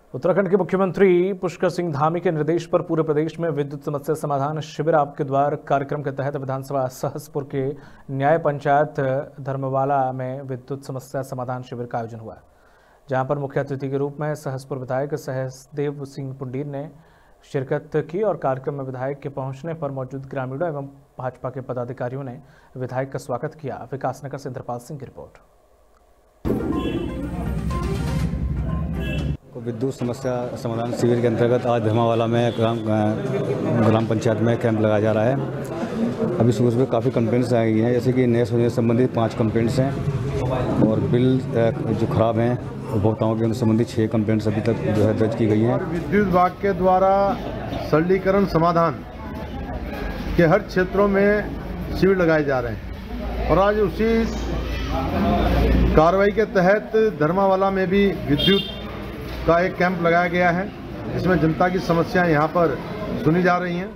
उत्तराखंड के मुख्यमंत्री पुष्कर सिंह धामी के निर्देश पर पूरे प्रदेश में विद्युत समस्या समाधान शिविर आपके द्वार कार्यक्रम के तहत विधानसभा सहसपुर के न्याय पंचायत धर्मवाला में विद्युत समस्या समाधान शिविर का आयोजन हुआ, जहां पर मुख्य अतिथि के रूप में सहसपुर विधायक सहसदेव सिंह पुंडीर ने शिरकत की और कार्यक्रम में विधायक के पहुंचने पर मौजूद ग्रामीणों एवं भाजपा के पदाधिकारियों ने विधायक का स्वागत किया। विकासनगर से इंद्रपाल सिंह की रिपोर्ट। विद्युत समस्या समाधान शिविर के अंतर्गत आज धर्मावाला में ग्राम पंचायत में कैंप लगाया जा रहा है। अभी सुबह काफ़ी कंप्लेंट्स आई हैं, जैसे कि नए से संबंधित 5 कंप्लेंट्स हैं और बिल जो ख़राब हैं उपभोक्ताओं के उनसे संबंधित 6 कंप्लेंट्स अभी तक जो है दर्ज की गई हैं। विद्युत विभाग के द्वारा सरलीकरण समाधान के हर क्षेत्रों में शिविर लगाए जा रहे हैं और आज उसी कार्रवाई के तहत धर्मावाला में भी विद्युत का एक कैंप लगाया गया है, जिसमें जनता की समस्याएं यहां पर सुनी जा रही हैं।